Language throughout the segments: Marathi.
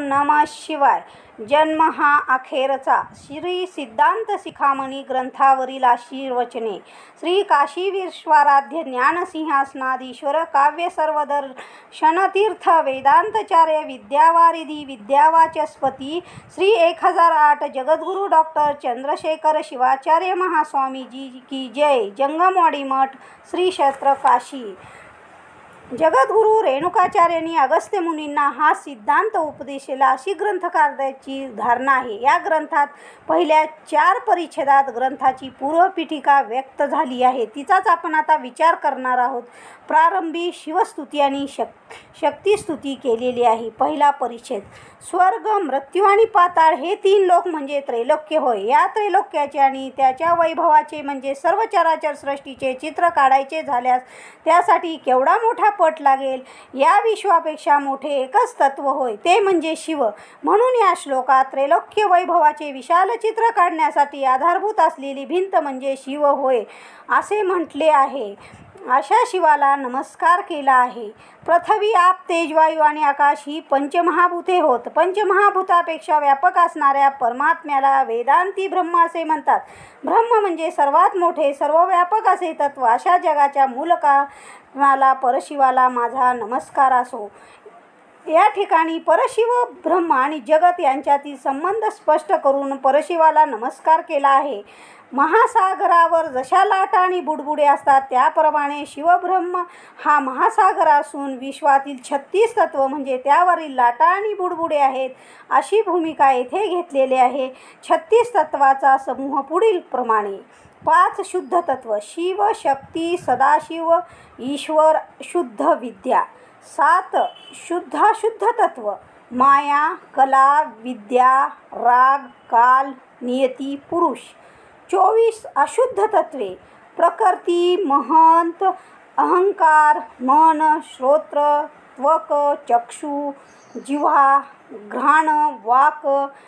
नमः शिवाय. जन्म हा अखेरचा. श्री सिद्धांत शिखामणी ग्रंथावरील आशीर्वचने. श्री काशी विश्वाराध्य ज्ञानसिंहासनाधीश्वर काव्य सर्वदर्शनतीर्थ वेदांतचार्य विद्यावारिधी विद्यावाचस्पती श्री 1008 जगद्गुरु डॉक्टर चंद्रशेखर शिवाचार्य महास्वामीजी की जय. जंगमवाडी मठ, श्री क्षेत्र काशी. जगद्गुरु रेणुकाचार्यांनी अगस्त्य मुनींना हा सिद्धांत उपदेशला अशी ग्रंथकाराची धारणा आहे. या ग्रंथात पहिल्या 4 परिच्छेदात ग्रंथाची पूर्वपीठिका व्यक्त झाली आहे. तिचाच आपण आता विचार करणार आहोत. प्रारंभी शिवस्तुती आणि शक्तिस्तुती केलेली आहे. पहिला परिच्छेद. स्वर्ग, मृत्यू आणि पाताळ हे 3 लोक म्हणजे त्रैलोक्य होय. या त्रैलोक्याचे आणि त्याच्या वैभवाचे म्हणजे सर्व चराचर सृष्टीचे चित्र काढायचे झाल्यास त्यासाठी केवढा मोठा पट लागेल. या विश्वापेक्षा मोठे एकच तत्व होय, ते म्हणजे शिव. म्हणून या श्लोकात त्रैलोक्य वैभवाचे विशाल चित्र काढण्यासाठी आधारभूत असलेली भिंत म्हणजे शिव होय असे म्हटले आहे. अशा शिवाला नमस्कार केला आहे. पृथ्वी, आप, तेज, वायू आणि आकाश ही पंचमहाभूते होत. पंचमहाभूतापेक्षा व्यापक असणाऱ्या परमात्म्याला वेदांती ब्रह्म असे म्हणतात. ब्रह्म म्हणजे सर्वात मोठे सर्वव्यापक असे तत्व. अशा जगाच्या मूल कारणाला परशिवाला माझा नमस्कार असो. या ठिकाणी परशिव, ब्रह्म आणि जगत यांच्यातील संबंध स्पष्ट करून परशिवाला नमस्कार केला आहे. महासागरावर जशा लाटा आणि बुडबुडे असतात त्याप्रमाणे शिवब्रह्म हा महासागर असून विश्वातील 36 तत्व म्हणजे त्यावरील लाटा आणि बुडबुडे आहेत अशी भूमिका येथे घेतलेली आहे. 36 तत्वाचा समूह पुढील प्रमाणे. 5 शुद्ध तत्व. शिव, शक्ती, सदाशिव, ईश्वर, शुद्ध विद्या. 7 शुद्धाशुद्ध तत्व. माया, कला, विद्या, राग, काल, नियती, पुरुष. 24 अशुद्ध तत्वे. प्रकृती, महंत, अहंकार, मन, श्रोत्र, त्वक, चक्षु, जिव्हा, घ्राण, वाक,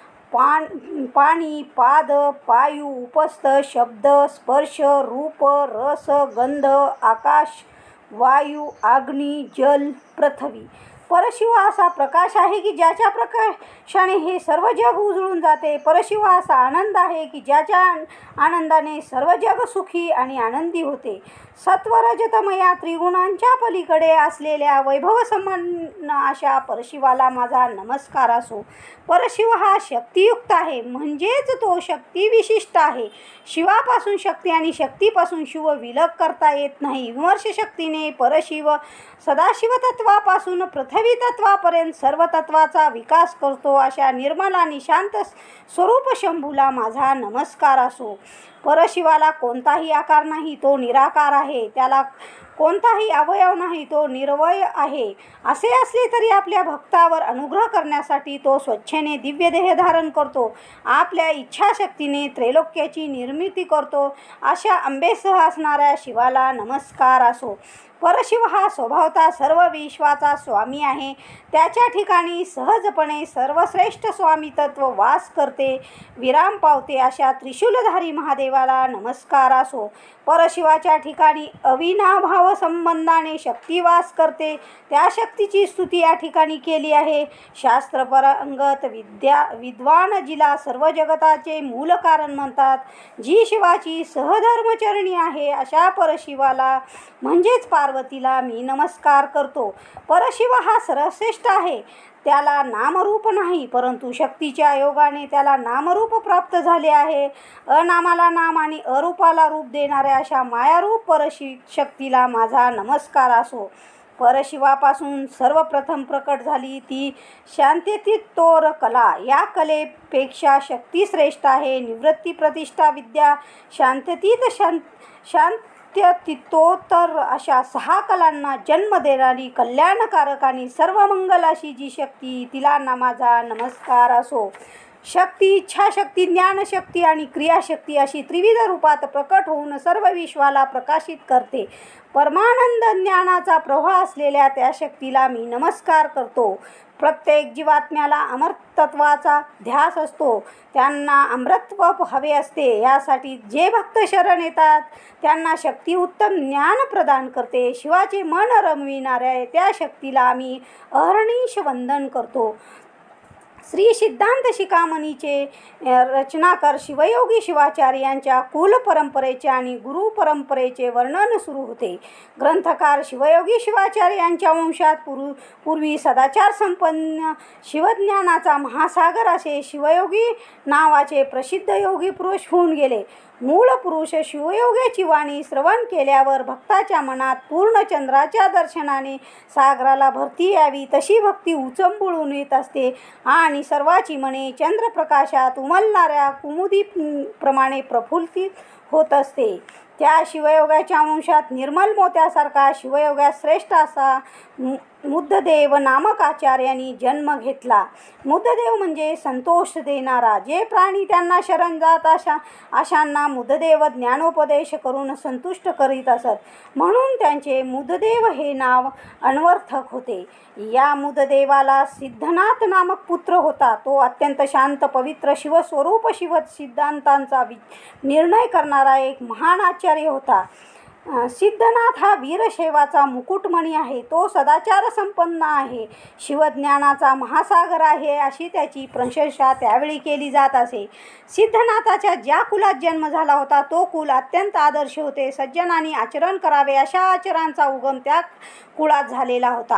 पाणी, पाद, पायू, उपस्थ, शब्द, स्पर्श, रूप, रस, गंध, आकाश, वायू, अग्नी, जल, पृथ्वी. परशिव असा प्रकाश आहे की ज्याच्या प्रकाशाने हे सर्व जग उजळून जाते. परशिव असा आनंद आहे की ज्याच्या आनंदाने सर्व जग सुखी आणि आनंदी होते. सत्व, रजत, या त्रिगुणांच्या पलीकडे असलेल्या वैभवसंपन्न अशा परशिवाला माझा नमस्कार असो. परशिव हा शक्तियुक्त आहे म्हणजेच तो शक्तिविशिष्ट आहे. शिवापासून शक्ती आणि शक्तीपासून शिव विलग करता येत नाही. विमर्श शक्तीने परशिव सदाशिव तत्वापासून पृथ्वी तत्वापर्यंत सर्व तत्वाचा विकास करतो. अशा निर्मल आणि शांत स्वरूप शंभूला माझा नमस्कार असो. परशिवाला कोणताही आकार नाही, तो निराकार आहे. त्याला कोणताही अवयव नाही, तो निर्वय आहे. असे असले तरी आपल्या भक्तावर अनुग्रह करण्यासाठी तो स्वच्छेने दिव्य देह धारण करतो. आपल्या इच्छाशक्तीने त्रैलोक्याची निर्मिती करतो. अशा अंबेसह असणाऱ्या शिवाला नमस्कार असो. परशिव हा स्वभावता सर्व विश्वाचा स्वामी आहे. त्याच्या ठिकाणी सहजपणे सर्वश्रेष्ठ स्वामी तत्व वास करते, विराम पावते. अशा त्रिशूलधारी महादेवाला नमस्कार असो. परशिवाच्या ठिकाणी अविनाभाव संबंधाने शक्ती वास करते. त्या शक्तीची स्तुती या ठिकाणी केली आहे. शास्त्रपरंगत विद्वान जिला सर्व जगताचे मूल कारण म्हणतात, जी शिवाची सहधर्मचरणी आहे, अशा परशिवाला म्हणजेच पार्वतीला मी नमस्कार करतो. परशिव हा सर्वश्रेष्ठ आहे. त्याला नामरूप नाही, परंतु शक्तीच्या योगाने त्याला नामरूप प्राप्त झाले आहे. अनामाला नाम आणि अरूपाला रूप देणाऱ्या अशा मायारूप परशक्तीला माझा नमस्कार असो. परशिवापासून सर्वप्रथम प्रकट झाली ती शांत्यतीतोर कला. या कलेपेक्षा शक्ती श्रेष्ठ आहे. निवृत्ती, प्रतिष्ठा, विद्या, शांत्यतीत, शांत्यतीतोत्तर अशा 6 कलांना जन्म देणारी कल्याणकारक आणि सर्वमंगल अशी जी शक्ती, तिला माझा नमस्कार असो. शक्ती, इच्छाशक्ती, ज्ञानशक्ती आणि क्रियाशक्ती अशी त्रिविध रूपात प्रकट होऊन सर्व विश्वाला प्रकाशित करते. परमानंद ज्ञानाचा प्रवाह असलेल्या त्या शक्तीला मी नमस्कार करतो. प्रत्येक जीवात्म्याला अमरतत्वाचा ध्यास असतो. त्यांना अमृतत्व हवे असते. यासाठी जे भक्त शरण येतात त्यांना शक्ती उत्तम ज्ञान प्रदान करते. शिवाचे मन रमविणाऱ्या त्या शक्तीला आम्ही अहर्निश वंदन करतो. श्री सिद्धांत शिखामणीचे रचनाकार शिवयोगी शिवाचार्य यांच्या कुल परंपरेचे आणि गुरु परंपरेचे वर्णन सुरू होते. ग्रंथकार शिवयोगी शिवाचार्य यांच्या वंशात पूर्वी सदाचार संपन्न शिवज्ञानाचा महासागर असे शिवयोगी नावाचे प्रसिद्ध योगी पुरुष होऊन गेले. मूळ पुरुष शिवयोगाची वाणी श्रवण केल्यावर भक्ताच्या मनात पूर्ण चंद्राच्या दर्शनाने सागराला भरती यावी तशी भक्ती उचंबळून येत असते आणि सर्वाची मने चंद्रप्रकाशात उमलणाऱ्या कुमुदीप्रमाणे प्रफुल्लित होत असते. त्या शिवयोगाच्या वंशात निर्मल मोत्यासारखा शिवयोगात श्रेष्ठ असा मुद्धदेव नामक आचार्यांनी जन्म घेतला. मुद्धदेव म्हणजे संतोष देणारा. जे प्राणी त्यांना शरण जात अशांना मुद्धदेव ज्ञानोपदेश करून संतुष्ट करीत असत, म्हणून त्यांचे मुद्धदेव हे नाव अन्वर्थक होते. या मुद्धदेवाला सिद्धनाथ नामक पुत्र होता. तो अत्यंत शांत पवित्र शिवस्वरूप शिव सिद्धांतांचा निर्णय करणारा एक महान आचार्य होता. सिद्धनाथ हा वीरशैवाचा मुकुटमणी आहे. तो सदाचार संपन्न आहे, शिवज्ञानाचा महासागर आहे अशी त्याची प्रशंसा त्यावेळी केली जात असे. सिद्धनाथाच्या ज्या कुलात जन्म झाला होता तो कुल अत्यंत आदर्श होते. सज्जनांनी आचरण करावे अशा आचरांचा उगम त्या कुळात झालेला होता.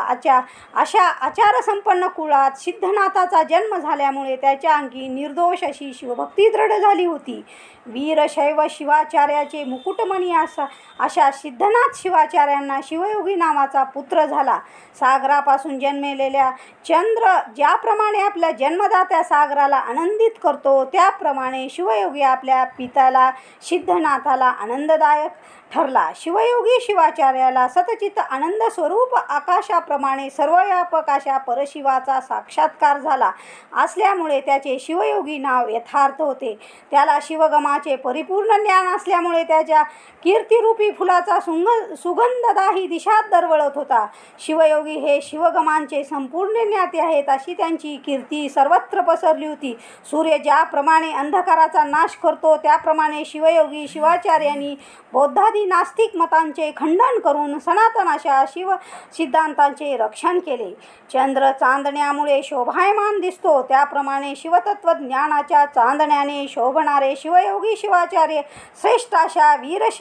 अशा आचारसंपन्न कुळात सिद्धनाथाचा जन्म झाल्यामुळे त्याच्या अंगी निर्दोष अशी शिवभक्ती दृढ झाली होती. वीरशैव शिवाचार्याचे मुकुटमणी अशा सिद्धनाथ शिवाचार्यांना शिवयोगी नावाचा पुत्र झाला. सागरापासून जन्मलेल्या चंद्र ज्याप्रमाणे आपल्या जन्मदात्या सागराला आनंदित करतो, त्याप्रमाणे शिवयोगी आपल्या पित्याला सिद्धनाथाला आनंददायक ठरला. शिवयोगी शिवाचार्याला सतचित आनंद स्वरूप आकाशाप्रमाणे सर्वव्यापक अशा परशिवाचा साक्षात्कार झाला असल्यामुळे त्याचे शिवयोगी नाव यथार्थ होते. त्याला शिवगमाचे परिपूर्ण ज्ञान असल्यामुळे त्याच्या कीर्तिरूपी फुलाचा सुगंधदाही दिशात दरवळत होता. शिवयोगी हे शिवगमांचे संपूर्ण ज्ञाते आहेत अशी त्यांची कीर्ती सर्वत्र पसरली होती. सूर्य ज्याप्रमाणे अंधकाराचा नाश करतो त्याप्रमाणे शिवयोगी शिवाचार्यांनी बौद्धादी नास्तिक मतांचे खंडन करून सनातन अशा शिव सिद्धांतांचे रक्षण केले. चंद्र चांदण्यामुळे शोभायमान दिसतो त्याप्रमाणे शिवतत्वज्ञानाच्या चांदण्याने शोभणारे शिवयोगी शिवाचार्य श्रेष्ठ अशा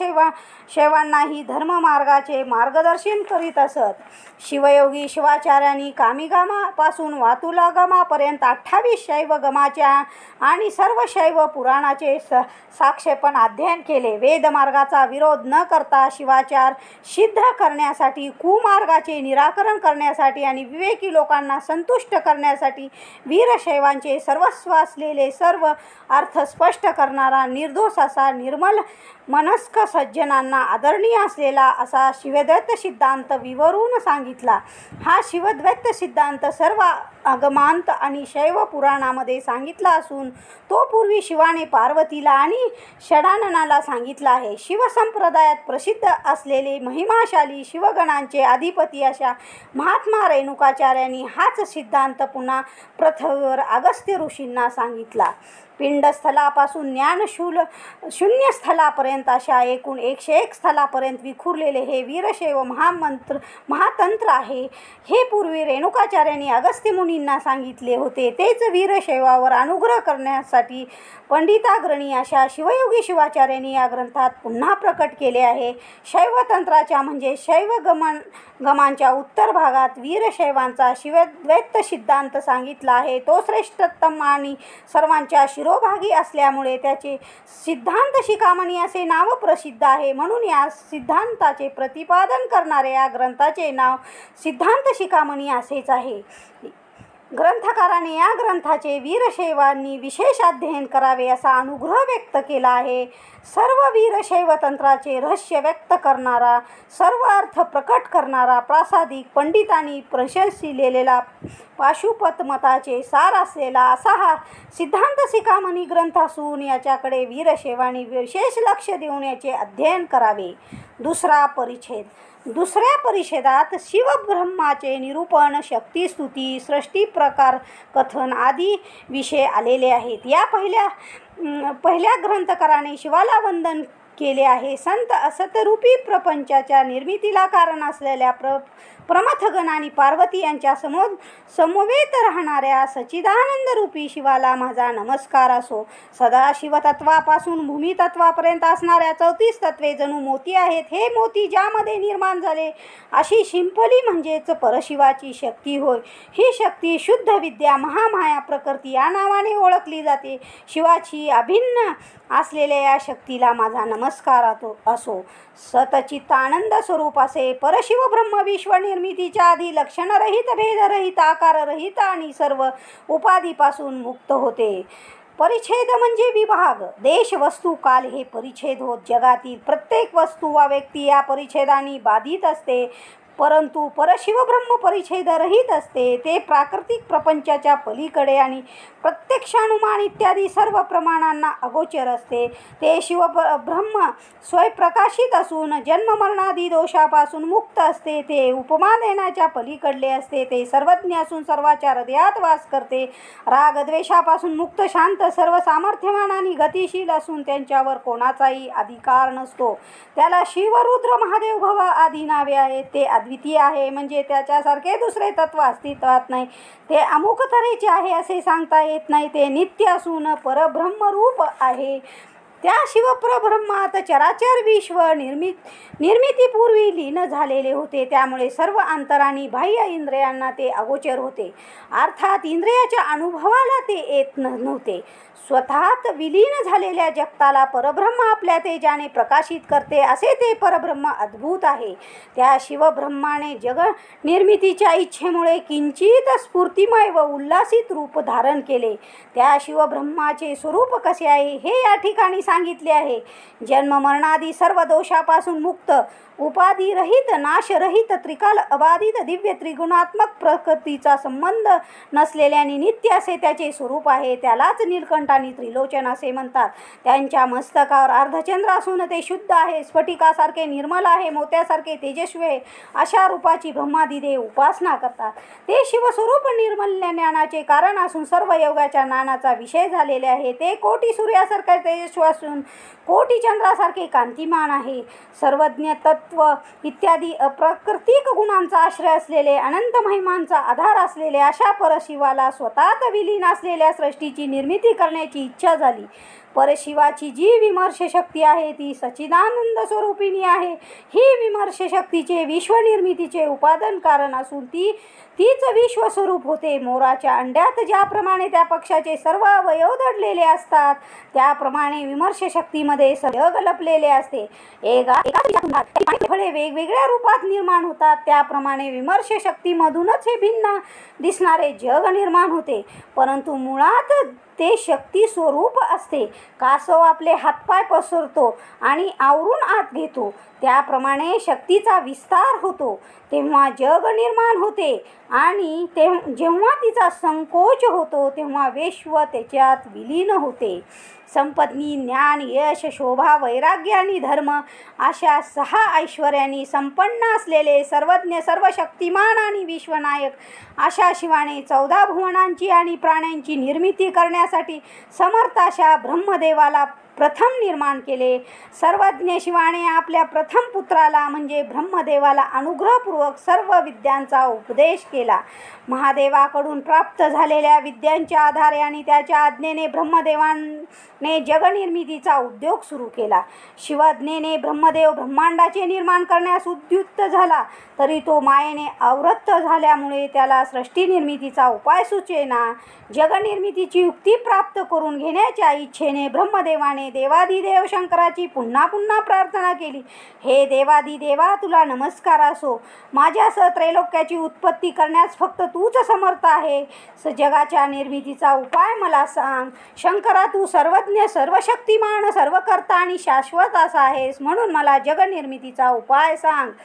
वीरशैवांनाही धर्ममार्गाचे मार्गदर्शन करीत असत. शिवयोगी शिवाचार्यांनी कामिगामापासून वातुलागमापर्यंत 28 शैवगमाच्या आणि सर्व शैव पुराणाचे साक्षेपण अध्ययन केले. वेदमार्गाचा विरोध न करता शिवाचार सिद्ध करण्यासाठी, कुमार्गाचे निराकरण करण्यासाठी आणि विवेकी लोकांना संतुष्ट करण्यासाठी वीरशैवांचे सर्वस्व असलेले सर्व अर्थ स्पष्ट करणारा निर्दोष असा निर्मल मनस्क सज्जनांना आदरणीय असलेला असा शिवद्वैत सिद्धांत विवरून सांगितला. हा शिवद्वैत सिद्धांत सर्व आगमांत आणि शैव पुराणामध्ये सांगितला असून तो पूर्वी शिवाने पार्वतीला आणि षडाननाला सांगितला आहे. शिवसंप्रदायात प्रसिद्ध असलेले महिमाशाली शिवगणांचे अधिपती अशा महात्मा रेणुकाचार्यांनी हाच सिद्धांत पुन्हा पृथ्वीवर अगस्त्य ऋषींना सांगितला. पिंडस्थलापासून शून्यस्थलापर्यंत अशा एकूण 101 स्थलापर्यंत विखुरलेले हे वीरशैव महातंत्र आहे. हे पूर्वी रेणुकाचार्यांनी अगस्त्य मुनींना सांगितले होते. तेच वीरशैवावर अनुग्रह करण्यासाठी पंडिताग्रणी अशा शिवयोगी शिवाचार्यांनी या ग्रंथात पुन्हा प्रकट केले आहे. शैवतंत्राच्या म्हणजे शैवगमांच्या उत्तर भागात वीरशैवांचा शिवद्वैत सिद्धांत सांगितला आहे. तो श्रेष्ठतम आणि सर्वांच्या शिरोभागी असल्यामुळे त्याचे सिद्धांत शिखामणी असे नाव प्रसिद्ध आहे. म्हणून या सिद्धांताचे प्रतिपादन करणाऱ्या या ग्रंथाचे नाव सिद्धांत शिखामणी असेच आहे. ग्रंथकाराने या ग्रंथाचे वीरशैवांनी विशेष अध्ययन करावे असा अनुग्रह व्यक्त केला आहे. सर्व वीरशैव तंत्राचे रहस्य व्यक्त करणारा, सर्व अर्थ प्रकट करणारा, प्रासादिक पंडितांनी प्रशंसिलेला पाशुपत मताचे सार असलेला असा हा सिद्धांत शिखामणी ग्रंथ असून याच्याकडे वीरशैवांनी विशेष लक्ष देऊन याचे अध्ययन करावे. दुसरा परिच्छेद. दुसऱ्या परिच्छेदात शिवब्रह्माचे निरूपण, शक्तिस्तुती, सृष्टीप्रकार कथन आदी विषय आलेले आहेत. या पहिल्या ग्रंथकाराने शिवाला वंदन केले आहे. संत असतरूपी प्रपंचाच्या निर्मितीला कारण असलेल्या प्रमथगण आणि पार्वती यांच्या समवेत राहणाऱ्या सच्चिदानंद रूपी शिवाला माझा नमस्कार असो. सदाशिवतत्वापासून भूमितत्वापर्यंत असणाऱ्या 34 तत्वे जणू मोती आहेत. हे मोती ज्यामध्ये निर्माण झाले अशी शिंपली म्हणजेच परशिवाची शक्ती होय. ही शक्ती शुद्ध विद्या महामाया प्रकृती या नावाने ओळखली जाते. शिवाची अभिन्न असलेल्या या शक्तीला माझा नमस्कार असो. सतचित्तानंद स्वरूप असे परशिव ब्रह्म विश्व निर्मितीच्या आधी लक्षणरहित, भेदरहित, आकाररहित आणि सर्व उपाधीपासून मुक्त होते. परिच्छेद म्हणजे विभाग, देश, वस्तू, काल हे परिच्छेद होत. जगातील प्रत्येक वस्तू वा व्यक्ती या परिच्छेदाने बाधित असते, परंतु परशिव ब्रह्म परिच्छेदरहित असते. ते प्राकृतिक प्रपंचाच्या पलीकडे आणि प्रत्यक्षानुमान इत्यादी सर्व प्रमाणांना अगोचर असते. ते ब्रह्म स्वयंप्रकाशित असून जन्ममरणादी दोषापासून मुक्त असते. ते उपमा देण्याच्या पलीकडले असते. ते सर्वज्ञ असून सर्वाच्या हृदयात वास करते. रागद्वेषापासून मुक्त, शांत, सर्व सामर्थ्यवान आणि गतिशील असून त्यांच्यावर कोणाचाही अधिकार नसतो. त्याला शिव, रुद्र, महादेव, भव आदी नावे आहेत. ते अद्वितीय आहे, म्हणजे त्याच्यासारखे दुसरे तत्व अस्तित्वात नाही. ते अमुक तऱ्हेचे आहे असे सांगता येत नाही. ते नित्य असून परब्रह्मरूप आहे. त्या शिवपरब्रह्मात चराचर विश्व निर्मितीपूर्वी लीन झालेले होते. त्यामुळे सर्व अंतर आणि बाह्य इंद्रियांना ते अगोचर होते. अर्थात इंद्रियाच्या अनुभवाला ते येत नव्हते. स्वतःत विलीन झालेल्या जगताला परब्रह्म आपल्या तेजाने प्रकाशित करते. असे ते परब्रह्म अद्भुत आहे. त्या शिवब्रह्माने जग निर्मितीच्या इच्छेमुळे किंचित स्फूर्तिमय व उल्हासित रूप धारण केले. त्या शिवब्रह्माचे स्वरूप कसे आहे हे या ठिकाणी सांगितले आहे. जन्ममरणादी सर्व दोषापासून मुक्त, उपाधिरहित, नाशरहित, त्रिकाल अबाधित, दिव्य त्रिगुणात्मक प्रकृतीचा संबंध नसलेले आणि नित्य असे त्याचे स्वरूप आहे. त्यालाच नीलकंठ आणि त्रिलोचन असे म्हणतात. त्यांच्या मस्तकावर अर्धचंद्र असून ते शुद्ध आहे, स्फटिकासारखे निर्मल आहे, मोत्यासारखे तेजस्वी आहे. अशा रूपाची ब्रह्मादिदेव उपासना करतात. ते शिवस्वरूप निर्मल ज्ञानाचे कारण असून सर्व योगाच्या ज्ञानाचा विषय झालेले आहे. ते कोटी सूर्यासारखे तेजस्वी असून कोटी चंद्रासारखे कांतिमान आहे. सर्वज्ञ, तत्व इत्यादी अप्राकृतिक गुणांचा आश्रय असलेले, अनंत महिमांचा आधार असलेले अशा परशिवाला स्वतःत विलीन असलेल्या सृष्टीची निर्मिती करण्याची इच्छा झाली. परशिवाची जी विमर्श शक्ती आहे ती सच्चिदानंद स्वरूपिणी आहे. ही विमर्श शक्तीचे विश्वनिर्मितीचे उपादान कारण असून तीच विश्वस्वरूप होते. मोराच्या अंड्यात ज्याप्रमाणे त्या पक्षाचे सर्व अवयव दडलेले असतात त्याप्रमाणे विमर्श शक्तीमध्ये जग लपलेले असते. फळे वेगवेगळ्या रूपात निर्माण होतात. त्याप्रमाणे विमर्श शक्तीमधूनच हे भिन्न दिसणारे जग निर्माण होते. परंतु मुळात ते शक्ती स्वरूप असते. कासव आपले हातपाय पसरतो आणि आवरून आत घेतो, त्याप्रमाणे शक्तीचा विस्तार होतो तेव्हा जग निर्माण होते आणि जेव्हा तिचा संकोच होतो तेव्हा विश्व त्याच्यात विलीन होते. संपत्ती, ज्ञान, यश, शोभा, वैराग्य आणि धर्म अशा 6 ऐश्वर्यांनी संपन्न असलेले सर्वज्ञ, सर्वशक्तिमान आणि विश्वनायक अशा शिवाने 14 भुवनांची आणि प्राण्यांची निर्मिती करण्यासाठी समर्थ अशा ब्रह्मदेवाला प्रथम निर्माण केले. सर्वज्ञ शिवाने आपल्या प्रथम पुत्राला म्हणजे ब्रह्मदेवाला अनुग्रहपूर्वक सर्व विद्यांचा उपदेश केला. महादेवाकडून प्राप्त झालेल्या विद्यांच्या आधारे आणि त्याच्या आज्ञेने ब्रह्मदेवाने जगनिर्मितीचा उद्योग सुरू केला. शिवाज्ञेने ब्रह्मदेव ब्रह्मांडाचे निर्माण करण्यास उद्युक्त झाला, तरी तो मायेने आवृत्त झाल्यामुळे त्याला सृष्टी निर्मितीचा उपाय सुचेना. जगनिर्मितीची युक्ती प्राप्त करून घेण्याच्या इच्छेने ब्रह्मदेवाने देवादिदेव शंकराची पुन्हा पुन्हा प्रार्थना केली. हे देवादिदेवा, तुला नमस्कार असो. माझ्यासह त्रैलोक्याची उत्पत्ती करण्यास फक्त तूच समर्थ आहे. जगाच्या निर्मितीचा उपाय मला सांग. शंकरा, तू सर्वज्ञ, सर्वशक्तिमान, सर्वकर्ता आणि शाश्वत असा आहेस, म्हणून मला जगनिर्मितीचा उपाय सांग.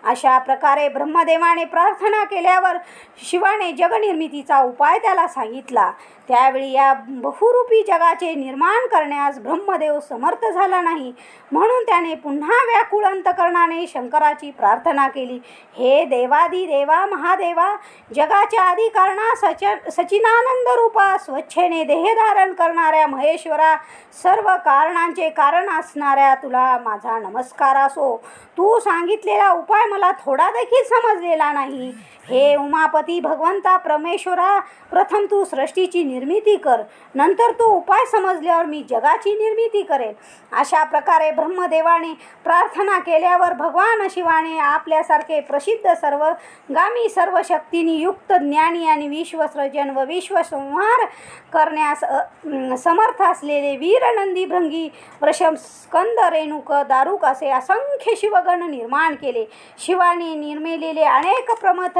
अशा प्रकारे ब्रह्मदेवाने प्रार्थना केल्यावर शिवाने जगनिर्मितीचा उपाय त्याला सांगितला. त्यावेळी या बहुरूपी जगाचे निर्माण करण्यास ब्रह्मदेव समर्थ झाला नाही, म्हणून त्याने पुन्हा व्याकुळ अंतकरणाने शंकराची प्रार्थना केली. हे देवादिदेवा महादेवा, जगाच्या आदी कारणा सचिनानंद रूपा, स्वच्छेने देह धारण करणाऱ्या महेश्वरा, सर्व कारणांचे कारण असणाऱ्या तुला माझा नमस्कार असो. तू सांगितलेला उपाय मला थोडा देखील समजलेला नाही. हे उमापती भगवंता परमेश्वरा, प्रथम तू सृष्टीची निर्मिती कर, नंतर तो उपाय समजल्यावर मी जगाची निर्मिती करेन. अशा प्रकारे ब्रह्मदेवाने प्रार्थना केल्यावर भगवान शिवाने आपल्यासारखे प्रसिद्ध सर्वगामी सर्व शक्तींनी युक्त ज्ञानी आणि विश्वसृजन व विश्वसंहार करण्यास समर्थ असलेले वीरनंदी, भृंगी, वृषभ, स्कंद, रेणुक, दारुक असे असंख्य शिवगण निर्माण केले. शिवाने निर्मिलेले अनेक प्रमथ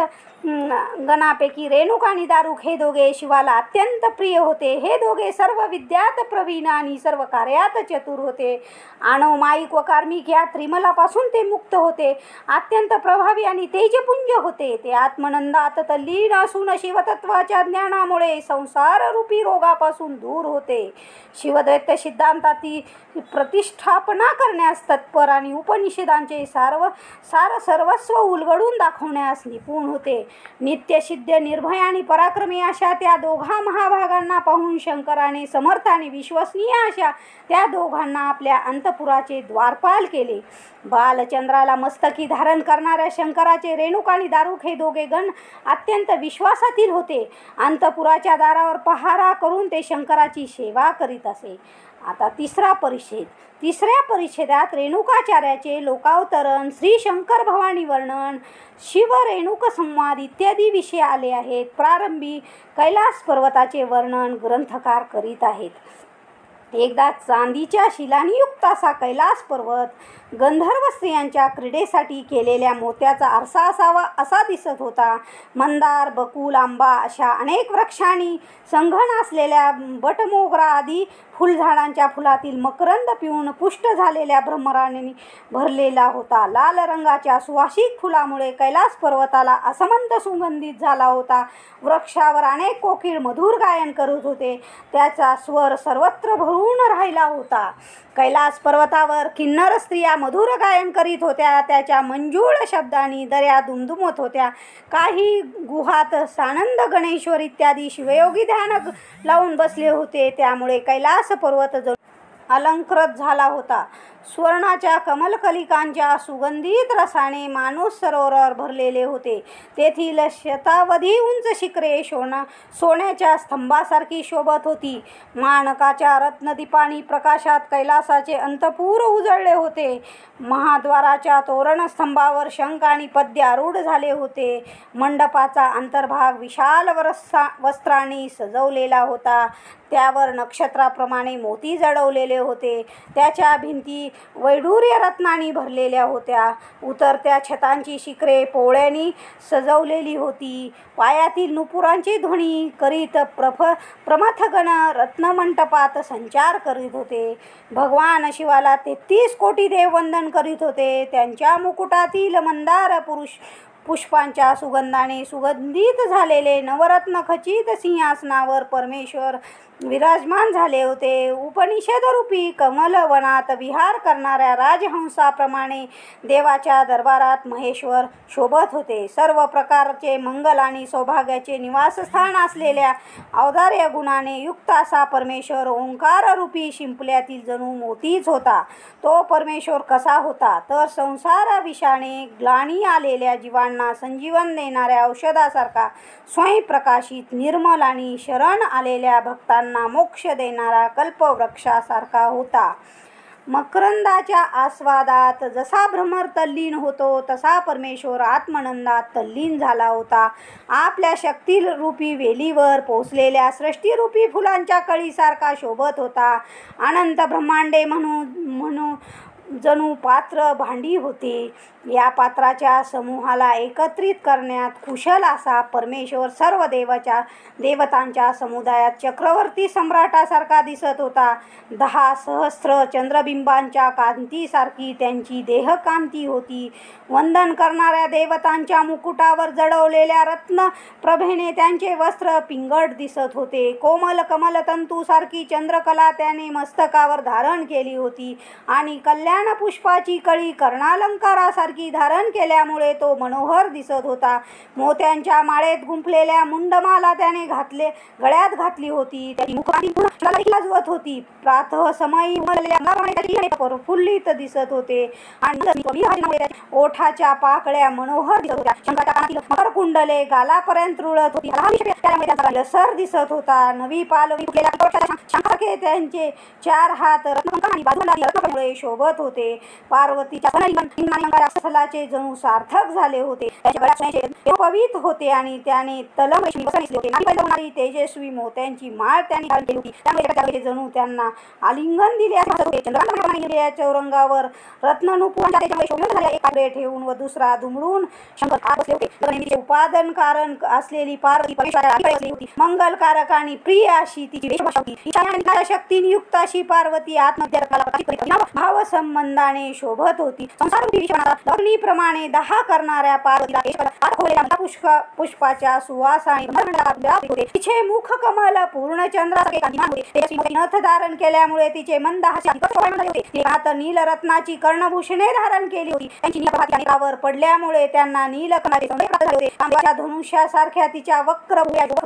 गणापैकी रेणुक आणि दारुक हे दोघे शिवाला अत्यंत प्रिय होते. हे दोघे सर्व विद्यात प्रवीण आणि सर्व कार्यात चतुर होते. आणवमायिक व कार्मिक या त्रिमलापासून ते मुक्त होते. अत्यंत प्रभावी आणि तेजपुंज होते. ते आत्मनंदात तल्लीन असून शिवतत्वाच्या ज्ञानामुळे संसाररूपी रोगापासून दूर होते. शिवदैत्य सिद्धांताची प्रतिष्ठापना करण्यास तत्पर आणि उपनिषदांचे सर्वस्व उलगडून दाखवण्यास निपुण होते. नित्यसिद्ध, निर्भय आणि पराक्रमी अशा त्या दोघा महाभागांना पाहून शंकराने समर्थ आणि विश्वसनीय अशा त्या दोघांना आपल्या अंतपुराचे द्वारपाल केले. बालचंद्राला मस्तकी धारण करणाऱ्या शंकराचे रेणुक आणि दारुक हे दोघे गण अत्यंत विश्वासातील होते. अंतपुराच्या दारावर पहारा करून ते शंकराची सेवा करीत असे. आता तिसरा परिच्छेद. तिसऱ्या परिच्छेदात रेणुकाचार्याचे लोकावतरण, श्री शंकर भवानी वर्णन, शिव रेणुक संवाद इत्यादी विषय आले आहेत. प्रारंभी कैलास पर्वताचे वर्णन ग्रंथकार करीत आहेत. एकदा चांदीच्या शिलानियुक्त असा कैलास पर्वत गंधर्व स्त्रियांच्या क्रीडेसाठी केलेल्या मोत्याचा आरसा असावा असा दिसत होता. मंदार, बकुल, आंबा अशा अनेक वृक्षांनी संघन असलेल्या बटमोगरा आदी फुलझाडांच्या फुलातील मकरंद पिऊन पुष्ट झालेल्या भ्रमराने भरलेला होता. लाल रंगाच्या सुवासिक फुलामुळे कैलास पर्वताला असमंत सुगंधित झाला होता. वृक्षावर अनेक कोकिळ मधुर गायन करत होते. त्याचा स्वर सर्वत्र भरून राहिला होता. कैलास पर्वतावर किन्नर स्त्रिया मधुर गायन करीत होत्या. त्याच्या मंजूळ शब्दांनी दऱ्या दुमदुमत होत्या. काही गुहात सानंद, गणेश्वर इत्यादी शिवयोगी ध्यान लावून बसले होते. त्यामुळे कैलास पर्वत अलंकृत झाला होता. सुवर्णाच्या कमलकलिकांच्या सुगंधित रसाने मानस सरोवर भरलेले होते. तेथील शतावधी उंच शिखरे सोन्याच्या स्तंभासारखी शोभत होती. माणकाच्या रत्नदीपानी प्रकाशात कैलासाचे अंतपूर उजळले होते. महाद्वाराच्या तोरण स्तंभावर शंख आणि पद्य आरूढ झाले होते. मंडपाचा अंतर्भाग विशाल वस्त्रांनी सजवलेला होता. त्यावर नक्षत्राप्रमाणे मोती जडवलेले होते. त्याच्या भिंती वैढूर्य रत्नांनी भरलेल्या होत्या. उतरत्या छतांची शिखरे पोळ्यांनी सजवलेली होती. पायातील नुपुरांची ध्वनी करीत प्रमथगण रत्नमंटपात संचार करीत होते. भगवान शिवाला 33 कोटी देव वंदन करीत होते. त्यांच्या मुकुटातील मंदार पुष्पांच्या सुगंधाने सुगंधित झालेले नवरत्न खचित सिंहासनावर परमेश्वर विराजमान झाले होते. उपनिषदरूपी कमलवनात विहार करणाऱ्या राजहंसाप्रमाणे देवाच्या दरबारात महेश्वर शोभत होते. सर्व प्रकारचे मंगल आणि सौभाग्याचे निवासस्थान असलेल्या औदार्य गुणाने युक्त असा परमेश्वर ओंकाररूपी शिंपल्यातील जणू मोतीच होता. तो परमेश्वर कसा होता तर संसार विषाने ग्लानी आलेल्या जीवांना संजीवन देणाऱ्या औषधासारखा स्वयंप्रकाशित, निर्मल आणि शरण आलेल्या भक्तांना मोक्ष देणारा कल्पवृक्षासारखा होता. मकरंदाच्या आस्वादात जसा भ्रमर तल्लीन होतो तसा परमेश्वर आत्मनंदात तल्लीन झाला होता. आपल्या शक्तिरूपी वेलीवर पोचलेल्या सृष्टीरूपी फुलांच्या कळीसारखा शोभत होता. अनंत ब्रह्मांडे म्हणून जणू पात्र भांडी होते. या पात्राच्या समूहाला एकत्रित करण्यात कुशल असा परमेश्वर सर्व देवतांच्या समुदायात चक्रवर्ती सम्राटासारखा दिसत होता. 10 सहस्र चंद्रबिंबांच्या कांतीसारखी त्यांची देहकांती होती. वंदन करणाऱ्या देवतांच्या मुकुटावर जडवलेल्या रत्न प्रभेने त्यांचे वस्त्र पिंगट दिसत होते. कोमल कमलतंतूसारखी चंद्रकला त्याने मस्तकावर धारण केली होती आणि कल्याण पुष्पाची कळी कर्णालंकारासारखी धारण केल्यामुळे तो मनोहर दिसत होता. मोत्यांच्या माळेत गुंफलेल्या मुंडमाला त्याने गळ्यात घातली होती. त्याची मुखकांती पूर्ण लाजवत होती. प्रातः समयी प्रफुल्लित दिसत होते आणि ओठाच्या पाकळ्या मनोहर दिसत होत्या. शंखाच्या कानातील मकर कुंडले गालापर्यंत रुळत होती. सर दिसत होता. नवी पालवी शंखासारखे त्यांचे 4 हात रत्नमुळे शोभत होते. पार्वतीच्या स्थलाचे जणू सार्थक झाले होते. त्याच्या गळ्यात पवित होते आणि त्याने तलम होते. तेजस्वी मोत्यांची माळ त्यांनी घातली होती. त्यामुळे जणू त्यांना आलिंगन दिले होते. चौरंगावर रत्ननुपुरांच्या एक काकडे ठेवून व दुसरा दुमडून शंकर बसले होते. उपादान कारण असलेली पार्वती परमेश्वराला होती. मंगलकारक आणि प्रिय अशी तिची वेशभूषा होती. शक्तीने युक्त अशी पार्वती आत्महत्या भाव संबंधाने शोभत होती. अग्नीप्रमाणे 10 करणाऱ्या पार्वतीला पुष्पाच्या सुवासाने तिचे मुख कमल पूर्ण चंद्रासारखे नथ धारण केल्यामुळे तिचे मंद हास्य नीलरत्नाची कर्णभूषणे धारण केली होती. त्यांची नीलप्रभावर पडल्यामुळे त्यांना नीलकमलाचे धनुष्यासारख्या तिच्या वक्र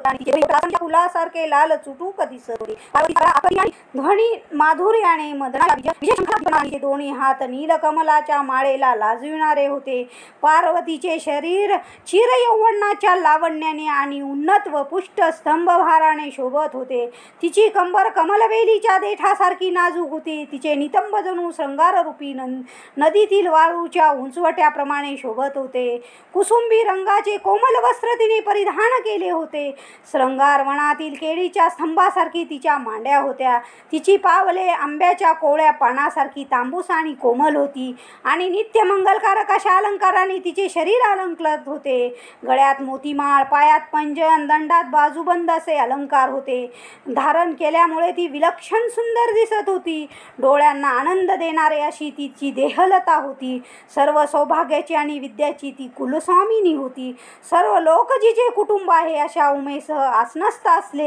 फुलासारखे लाल चुटूक दिसत होते. ध्वनी माधुर्याने मदनाचे दोन्ही हात नीलकमलाच्या माळेला लाजविणारे होते. पार्वतीचे शरीर चिरयौवनाच्या लावण्याने आणि उन्नत व पुष्ट स्तंभभाराने शोभत होते. तिची कंबर कमलवेलीच्या देठासारखी नाजूक होती. तिचे नितंब जणू शृंगाररूपी नदीतील वाळूच्या उंचवट्याप्रमाणे शोभत होते. कुसुंबी रंगाचे कोमल वस्त्र तिने परिधान केले होते. शृंगारवनातील केळीच्या स्तंभासारखी तिच्या मांड्या होत्या. तिची पावले आंब्याच्या कोवळ्या पानासारखी तांबूस आणि कोमल होती आणि नित्य मंगलकारक अशा अलंकाराने तिचे शरीर अलंकृत होते. गळ्यात मोतीमाळ, पायात पंजन, दंडात बाजूबंद असे अलंकार होते. धारण केल्यामुळे ती विलक्षण सुंदर दिसत होती. डोळ्यांना आनंद देणारे अशी तिची देहलता होती. सर्व सौभाग्याची आणि विद्याची ती कुलस्वामिनी होती. सर्व लोक जिचे कुटुंब आहे अशा उमेसह आसनस्थ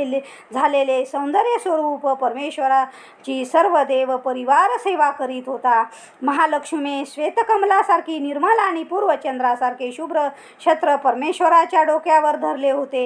झालेले सौंदर्य स्वरूप परमेश्वराची सर्व देव परिवार सेवा करीत होता. महालक्ष्मी श्वेतकमलासारखी निर्मल आणि पूर्वचंद्रासारखे शुभ्र छत्र परमेश्वराच्या डोक्यावर धरले होते.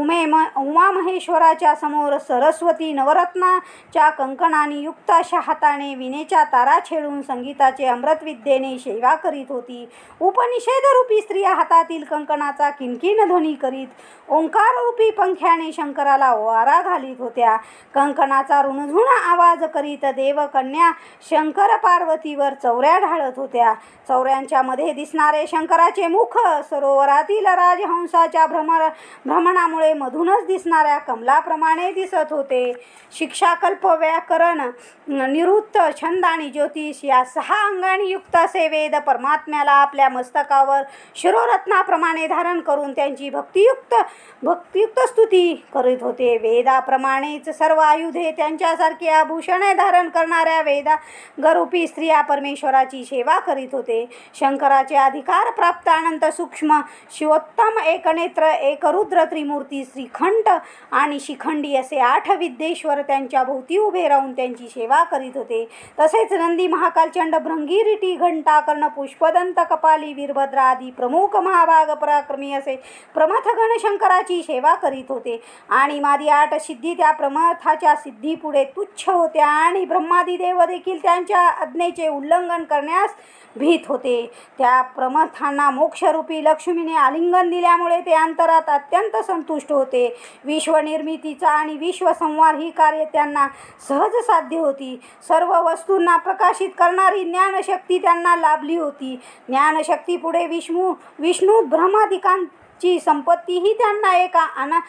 उमा महेश्वराच्या समोर सरस्वती नवरत्नाच्या कंकणाने युक्त अशा हाताने विणेच्या तारा छेडून संगीताचे अमृतविद्येने सेवा करीत होती. उपनिषेधरूपी स्त्रिया हातातील कंकणाचा किणकिण ध्वनी करीत ओंकाररूपी पंख्याने शंकराला वारा घालीत होत्या. कंकणाचा रुणझुण आवाज करीत देवकन्या शंकर पार्वतीवर चौऱ्या ढाळत होत्या. चौऱ्यांच्या मध्ये दिसणारे शंकराचे मुख सरोवरातील राजहंसाच्या भ्रमणामुळे मधूनच दिसणाऱ्या कमलाप्रमाणे दिसत होते. शिक्षाकल्प, व्याकरण, निरुक्त, छंद आणि ज्योतिष या 6 अंगांनी युक्त असे वेद परमात्म्याला आपल्या मस्तकावर शिरोरत्नाप्रमाणे धारण करून त्यांची भक्तियुक्त स्तुती करीत होते. वेदाप्रमाणेच सर्व आयुधे त्यांच्यासारखी आभूषणे धारण करणाऱ्या वेदांगरूपी स्त्रिया परमेश्वराची सेवा करीत होते. शंकराचे अधिकार प्राप्त अनंत सूक्ष्म शिवोत्तम एकनेत्र एकरुद्र त्रिमूर्ती श्रीखंड आणि शिखंडी असे 8 विद्येश्वर त्यांच्या भोवती उभे राहून त्यांची सेवा करीत होते. तसेच नंदी, महाकालचंड, भृंगी, घंटा, कर्ण, पुष्पदंत, कपाली, वीरभद्र आदी प्रमुख महाभाग पराक्रमी असे प्रमथगण शंकराची सेवा करीत होते. आणि मादी 8 सिद्धी त्या प्रमथाच्या सिद्धीपुढे तुच्छ होत्या आणि ब्रह्मादी देव देखील त्यांच्या आज्ञेचे उल्लंघन करण्यास भीत होते. त्या प्रमथांना मोक्षरूपी लक्ष्मीने आलिंगन दिल्यामुळे ते अंतरात अत्यंत संतुष्ट होते. विश्वनिर्मितीचा आणि विश्वसंहार ही कार्य त्यांना सहज साध्य होती. सर्व वस्तूंना प्रकाशित करणारी ज्ञानशक्ती त्यांना लाभली होती. ज्ञानशक्तीपुढे विष्णू ब्रह्मादिकांत ची संपत्तीही त्यांना एका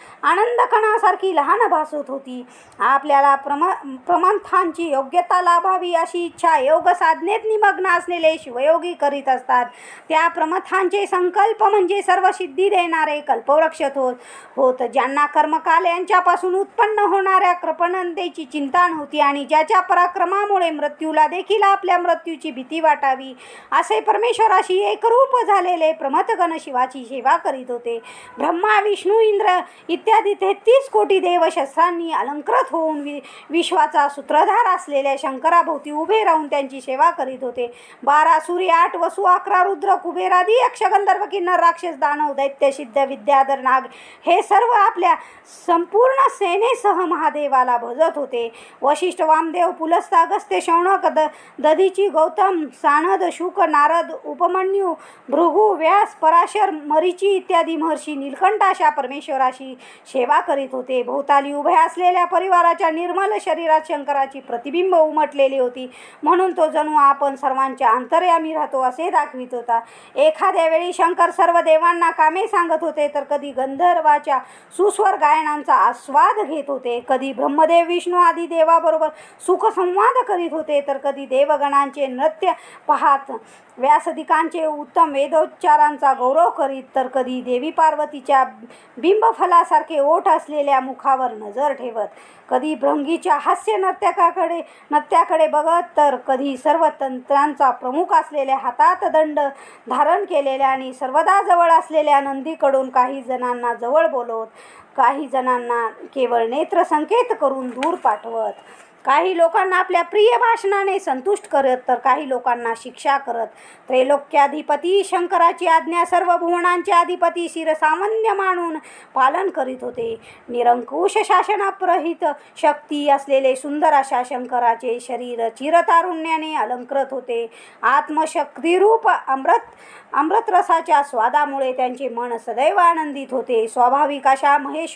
आनंदकणासारखी लहान भासत होती. आपल्याला प्रमथांची योग्यता लाभावी अशी इच्छा योग साधनेत निमग्न असलेले शिवयोगी करीत असतात. त्या प्रमथांचे संकल्प म्हणजे सर्व सिद्धी देणारे कल्पवृक्ष होत. ज्यांना कर्मकाल यांच्यापासून उत्पन्न होणाऱ्या कृपणतेची चिंता नव्हती आणि ज्याच्या पराक्रमामुळे मृत्यूला देखील आपल्या मृत्यूची भीती वाटावी असे परमेश्वराशी एकरूप झालेले प्रमथगण शिवाची सेवा करीत होते. ब्रह्मा, विष्णू, इंद्र इत्यादी 33 कोटी देव शस्त्रांनी अलंकृत होऊन विश्वाचा सूत्रधार असलेल्या शंकराभोवती उभे राहून त्यांची सेवा करीत होते. 12 सूर्य, 8 वसु, 11 रुद्र, कुबेरादी, यक्ष, गंधर्व, किन्नर, राक्षस, दानव, दैत्य, सिद्ध, विद्याधर, नाग हे सर्व आपल्या संपूर्ण सेनेसह महादेवाला भजत होते. वशिष्ठ, वामदेव, पुलस्त्य, अगस्त्य, शौनक, दधीची, गौतम, सानद, शुक, नारद, उपमन्यू, भृगु, व्यास, पराशर, मरीची इत्यादी महर्षी नीलकंठ अशा परमेश्वराशी सेवा करीत होते. भोवताली उभे असलेल्या परिवाराच्या निर्मल शरीरात शंकराची प्रतिबिंब उमटलेली होती, म्हणून तो जणू आपण सर्वांच्या अंतर्यामी राहतो असे दाखवित होता. एखाद्या वेळी शंकर सर्व देवांना कामे सांगत होते, तर कधी गंधर्वाच्या सुस्वर गायनांचा आस्वाद घेत होते, कधी ब्रह्मदेव, विष्णू आदी देवाबरोबर सुखसंवाद करीत होते, तर कधी देवगणांचे नृत्य पाहत व्यासदिकांचे उत्तम वेदोच्चारांचा गौरव करीत, तर कधी देवी पार्वतीच्या बिंबफलासारखे ओठ असलेल्या मुखावर नजर ठेवत, कधी भृंगीच्या हास्य नृत्याकडे बघत, तर कधी सर्व तंत्रांचा प्रमुख असलेल्या हातात दंड धारण केलेल्या आणि सर्वदा जवळ असलेल्या नंदीकडून काही जणांना जवळ बोलवत, काही जणांना केवळ नेत्रसंकेत करून दूर पाठवत, काही लोकांना आपल्या प्रिय भाषणाने संतुष्ट करत, तर काही लोकांना शिक्षा करत. त्रैलोक्याधिपती शंकराची आज्ञा सर्व भुवनांचे अधिपती शिरसामान्य मानून पालन करीत होते. निरंकुश शासनाप्रहित शक्ती असलेले सुंदर अशा शंकराचे शरीर चिरतारुण्याने अलंकृत होते. आत्मशक्तिरूप अमृतरसाच्या स्वादामुळे त्यांचे मन सदैव आनंदित होते. स्वाभाविक अशा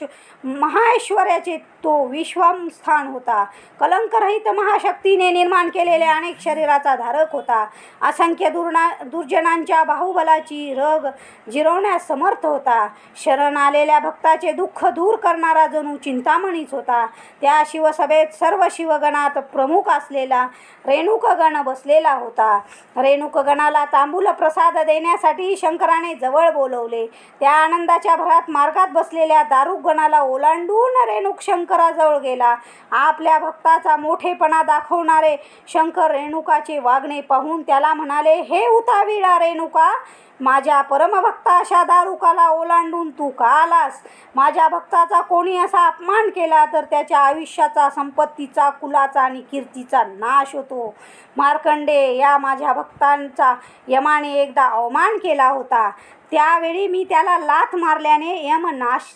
महाऐश्वर्याचे तो विश्वमस्थान होता. कलंकरहित महाशक्तीने निर्माण केलेल्या अनेक शरीराचा धारक होता. असंख्य दुर्जनांच्या बाहुबलाची रग जिरवण्यास समर्थ होता. शरण आलेल्या भक्ताचे दुःख दूर करणारा जणू चिंतामणीच होता. त्या शिवसभेत सर्व शिवगणात प्रमुख असलेला रेणुकगण बसलेला होता. रेणुकगणाला तांबूल प्रसाद देण्यासाठी शंकराने जवळ बोलवले. त्या आनंदाच्या भरात मार्गात बसलेल्या दारुकगणाला ओलांडून रेणुक शंकराजवळ गेला. आपल्या भक्ताचा मोठेपणा दाखवणारे शंकर रेणुकाचे वागणे पाहून त्याला म्हणाले, हे उतावीळा रेणुका, माझ्या परमभक्ता अशा दारुकाला ओलांडून तू का आलास? माझ्या भक्ताचा कोणी असा अपमान केला तर त्याच्या आयुष्याचा, संपत्तीचा, कुलाचा आणि कीर्तीचा नाश होतो. मार्कंडे, या माझ्या भक्तांचा यमाने एकदा अवमान केला होता. त्यावेळी मी त्याला लाथ मारल्याने यम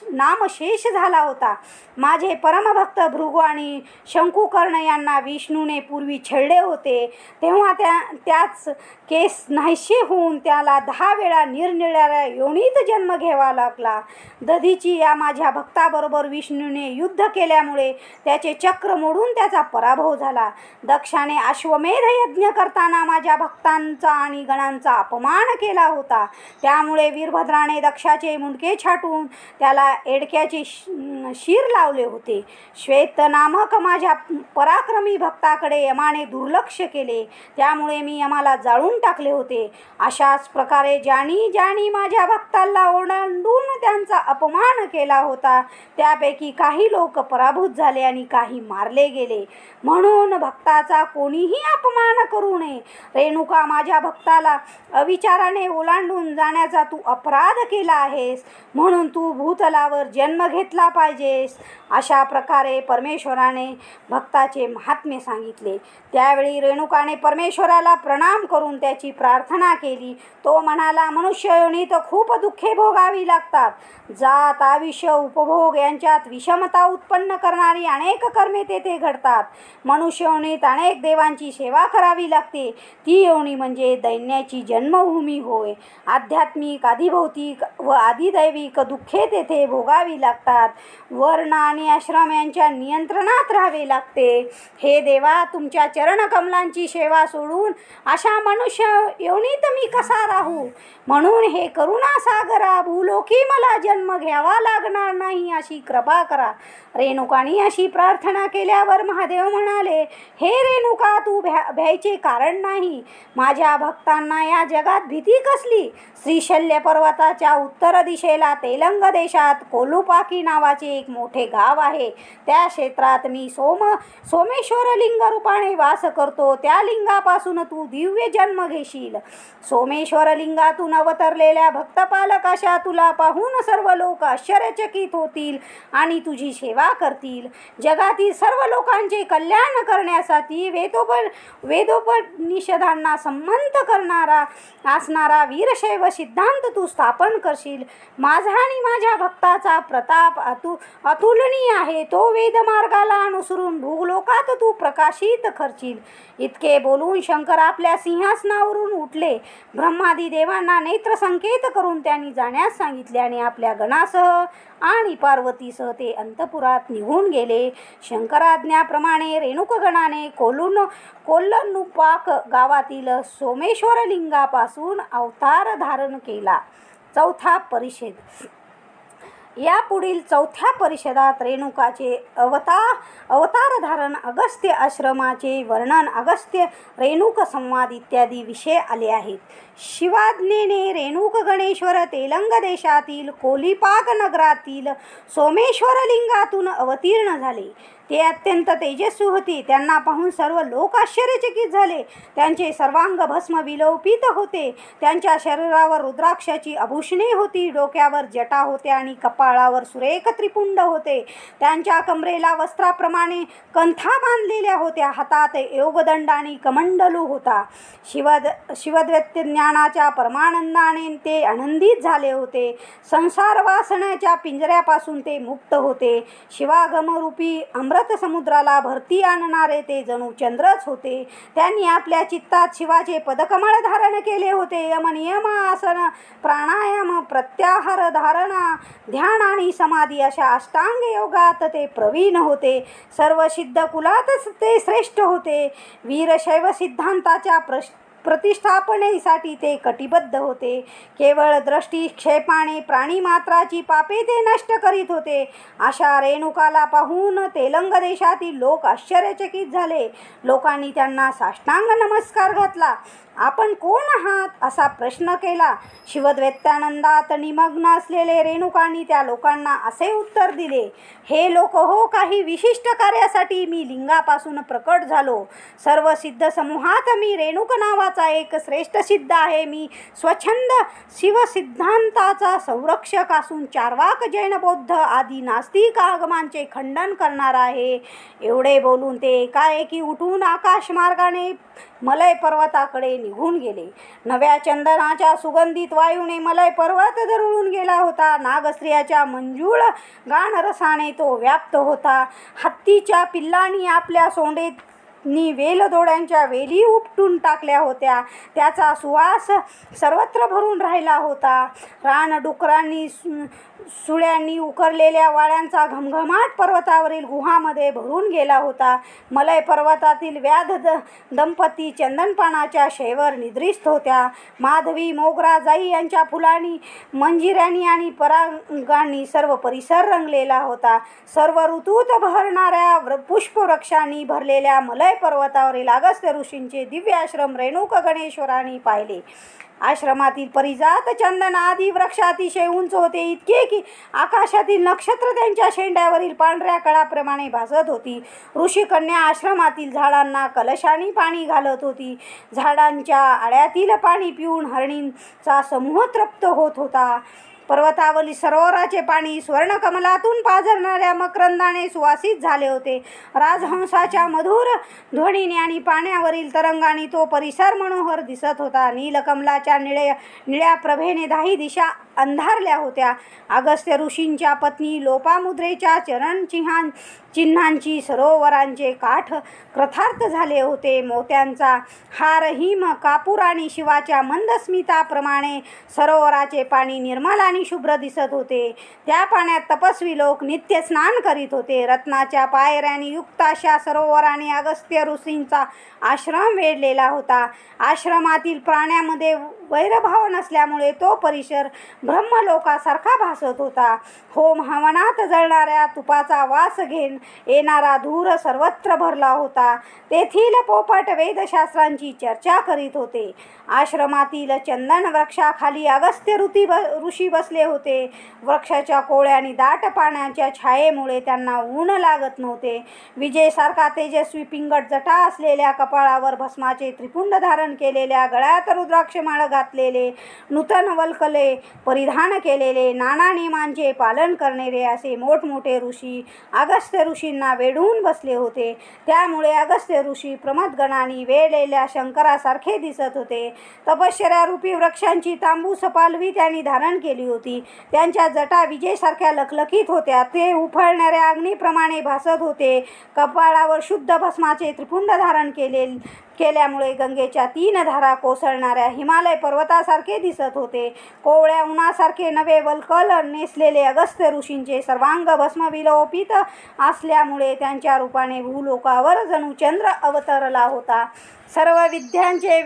नामशेष झाला होता. माझे परमभक्त भृगु आणि शंकुकर्ण यांना विष्णूने पूर्वी छळले होते, तेव्हा त्याच केस नाहीसे होऊन त्याला 10 वेळा निरनिराळ्या योनीत जन्म घ्यावा लागला. दधीची, या माझ्या भक्ताबरोबर विष्णूने युद्ध केल्यामुळे त्याचे चक्र मोडून त्याचा पराभव झाला. दक्षाने अश्वमेध यज्ञ करताना माझ्या भक्तांचा आणि गणांचा अपमान केला होता. त्यामुळे वीरभद्राने दक्षाचे मुंडके छाटून त्याला एडक्याचे शीर लावले होते. श्वेत नामक माझ्या पराक्रमी भक्ताकडे यमाने दुर्लक्ष केले, त्यामुळे मी यमाला जाळून टाकले होते. अशाच प्रकारे ज्यांनी माझ्या भक्ताला ओलांडून त्यांचा अपमान केला होता, त्यापैकी काही लोक पराभूत झाले आणि काही मारले गेले. म्हणून भक्ताचा कोणीही अपमान करू नये. रेणुका, माझ्या भक्ताला अविचाराने ओलांडून जाण्याचा तू अपराध केला आहेस, म्हणून तू भूतलावर जन्म घेतला पाहिजेस. अशा प्रकारे परमेश्वराने भक्ताचे महात्म्य सांगितले. त्यावेळी रेणुकाने परमेश्वराला प्रणाम करून त्याची प्रार्थना केली. तो म्हणाला, मनुष्य योनीत खूप दुःखे भोगावी लागतात. जात, आयुष्य, उपभोग यांच्यात विषमता उत्पन्न करणारी अनेक कर्मे तेथे घडतात. मनुष्य योनीत अनेक देवांची सेवा करावी लागते. ती योनी म्हणजे दैन्याची जन्मभूमी होय. आध्यात्मिक भौतिक, अधिभौतिक व आदिदैविक दुःखे तेथे भोगावी लागतात. वर्ण आणि आश्रम यांच्या नियंत्रणात राहावे लागते. हे देवा, तुमच्या चरणकमलांची सेवा सोडून अशा मनुष्य योनीत मी कसा राहू? म्हणून हे करुणा सागरा, भूलोकी मला जन्म घ्यावा लागणार नाही अशी कृपा करा. रेणुकाने अशी प्रार्थना केल्यावर महादेव म्हणाले, हे रेणुका, तू भ्यायचे कारण नाही. माझ्या भक्तांना या जगात भीती कसली? श्रीशल्य पर्वताच्या उत्तर दिशेला तेलंग देशात कोलुपाकी नावाचे एक मोठे गाव आहे. त्या क्षेत्रात मी सोमेश्वर लिंग रूपाने वास करतो. त्या लिंगापासून तू दिव्य जन्म घेशील. सोमेश्वर लिंगातून अवतरलेल्या भक्तपालक अशा तुला पाहून सर्व लोक आश्चर्यचकित होतील आणि तुझी सेवा करतील. जगातील सर्व लोकांचे कल्याण करण्यासाठी वेदोपनिषदांना संमत करणारा असणारा वीरशैव सिद्धांत तू स्थापन करशील. माझा आणि माझ्या भक्ताचा प्रताप अतुलनीय आहे. तो वेदमार्गाला अनुसरून भूलोकात तू प्रकाशित करशील. इतके बोलून शंकर आपल्या सिंहासनावरून उठले. ब्रह्मादी देवांना नेत्र संकेत करून त्यांनी जाण्यास सांगितले आणि आपल्या गणासह आणि पार्वतीसह ते अंतपुरात निघून गेले. शंकराज्ञाप्रमाणे रेणुकगणाने कोल्लनुपाक गावातील सोमेश्वर लिंगापासून अवतार धारण केला. चौथा परिच्छेद. यापुढील चौथ्या परिच्छेदात रेणुकाचे अवतार धारण, अगस्त्य आश्रमाचे वर्णन, अगस्त्य रेणुक संवाद इत्यादी विषय आले आहेत. शिवाज्ञेने रेणुक गणेश्वर तेलंग देशातील कोलिपाक नगरातील सोमेश्वर लिंगातून अवतीर्ण झाले. ते अत्यंत तेजस्वी होते. त्यांना पाहून सर्व लोक आश्चर्यचकित झाले. त्यांचे सर्वांग भस्म विलोपित होते. त्यांच्या शरीरावर रुद्राक्षाची आभूषणे होती. डोक्यावर जटा होत्या आणि कपाळावर सुरेख त्रिपुंड होते. त्यांच्या कमरेला वस्त्राप्रमाणे कंथा बांधलेल्या होत्या. हातात योगदंड आणि कमंडलू होता. शिवद्वैत ज्ञानाच्या परमानंदाने ते आनंदित झाले होते. संसार वासनाच्या पिंजऱ्यापासून ते मुक्त होते. शिवागमरूपी अमृत समुद्राला भरती आणणारे ते जणू चंद्रच होते. त्यांनी आपल्या चित्तात शिवाचे पदकमळ धारण केले होते. यम, नियम, आसन, प्राणायाम, प्रत्याहार, धारणा, ध्यान आणि समाधी अशा अष्टांग योगात ते प्रवीण होते. सर्व सिद्ध कुलातच ते श्रेष्ठ होते. वीरशैव सिद्धांताच्या प्रतिष्ठापनेसाठी ते कटिबद्ध होते. केवळ दृष्टिक्षेपाने प्राणीमात्राची पापे ते नष्ट करीत होते. अशा रेणुकाला पाहून तेलंग देशातील लोक आश्चर्यचकित झाले. लोकांनी त्यांना साष्टांग नमस्कार घातला. आपण कोण आहात असा प्रश्न केला. शिवद्वैतानंदात निमग्न असलेले रेणुकांनी त्या लोकांना असे उत्तर दिले, हे लोक हो, काही विशिष्ट कार्यासाठी मी लिंगापासून प्रकट झालो. सर्व सिद्ध समूहात मी रेणुक नावाचा एक श्रेष्ठ सिद्ध आहे. मी स्वच्छंद शिवसिद्धांताचा संरक्षक असून चार्वाक, जैन, बौद्ध आदी नास्तिक आगमांचे खंडन करणार आहे. एवढे बोलून ते एकाएकी उठून आकाशमार्गाने मलय पर्वताकडे निघून गेले. नव्या चंदनाच्या सुगंधित वायूने मलय पर्वत दरवळून गेला होता. नागस्त्रियाच्या मंजूळ गानरसाने तो व्याप्त होता. हत्तीच्या पिल्लांनी आपल्या सोंडेनी वेलदोड्यांच्या वेली उपटून टाकल्या होत्या. त्याचा सुवास सर्वत्र भरून राहिला होता. रानडुकरांनी सुळ्यांनी उकरलेल्या वाड्यांचा घमघमाट पर्वतावरील गुहामध्ये भरून गेला होता. मलय पर्वतातील व्याध दंपती चंदनपानाच्या शैवर निद्रिस्त होत्या. माधवी, मोगरा, जाई यांच्या फुलांनी, मंजिऱ्यांनी आणि परागांनी सर्व परिसर रंगलेला होता. सर्व ऋतूत बहरणाऱ्या पुष्पवृक्षांनी भरलेल्या मलय पर्वतावरील अगस्त्य ऋषींचे दिव्य आश्रम रेणुक गणेश्वरांनी पाहिले. आश्रमातील परिजात चंदन आदी वृक्ष अतिशय उंच होते, इतके की आकाशातील नक्षत्र त्यांच्या शेंड्यावरील पांढऱ्या कळाप्रमाणे भासत होती. ऋषिकन्या आश्रमातील झाडांना कलशाने पाणी घालत होती. झाडांच्या आळ्यातील पाणी पिऊन हरणींचा समूह तृप्त होत होता. पर्वतावरील सरोवराचे पाणी स्वर्णकमलातून पाझरणाऱ्या मकरंदाने सुवासित झाले होते. राजहंसाच्या मधुर ध्वनीने आणि पाण्यावरील तरंगाने तो परिसर मनोहर दिसत होता. नीलकमलाच्या निळ्या प्रभेने दाही दिशा अंधारल्या होत्या. अगस्त्य ऋषींच्या पत्नी लोपामुद्रेच्या चिन्हांची सरोवरांचे काठ कृतार्थ झाले होते. मोत्यांचा हार, हिम, कापूर आणि शिवाच्या मंदस्मिताप्रमाणे सरोवराचे पाणी निर्मल आणि शुभ्र दिसत होते. त्या पाण्यात तपस्वी लोक नित्य स्नान करीत होते. रत्नाच्या पायऱ्यांनी युक्त अशा सरोवराने अगस्त्य ऋषींचा आश्रम वेढलेला होता. आश्रमातील प्राण्यांमध्ये वैरभाव नसल्यामुळे तो परिसर ब्रह्मलोकासारखा भासत होता. होम हवनात जळणाऱ्या तुपाचा वास घेऊन येणारा धूर सर्वत्र भरला होता. तेथील पोपट वेदशास्त्रांची चर्चा करीत होते. आश्रमातील चंदन वृक्षाखाली अगस्त्य ऋषी बसले होते. वृक्षाच्या कोळ्या आणि दाट पाण्याच्या छायेमुळे त्यांना ऊन लागत नव्हते. विजेसारखा तेजस्वी पिंगट जटा असलेल्या, कपाळावर भस्माचे त्रिपुंड धारण केलेल्या, गळ्यात रुद्राक्षमाळ घातलेले, नूतन वल्कले परिधान केलेले, नाना नियमांचे पालन करणारे असे मोठमोठे ऋषी अगस्त्य ऋषींना वेढून बसले होते. त्यामुळे अगस्त्य ऋषी प्रमथगणाने वेढलेल्या शंकरासारखे दिसत होते. तपश्चर्या रूपी वृक्षांची तांबूस पालवी त्यांनी धारण केली होती. त्यांच्या जटा विजेसारख्या लखलखीत होत्या. ते उफाळणाऱ्या अग्नीप्रमाणे भासत होते. कपाळावर शुद्ध भस्माचे त्रिपुंड धारण केल्यामुळे गंगेच्या 3 धारा कोसळणाऱ्या हिमालय पर्वतासारखे दिसत होते. कोवळ्या उन्हासारखे नवे वल्कल नेसलेले अगस्त्य ऋषींचे सर्वांग भस्म विलोपित असल्यामुळे त्यांच्या रूपाने भूलोकावर जणू चंद्र अवतरला होता. सर्व विद्यांचे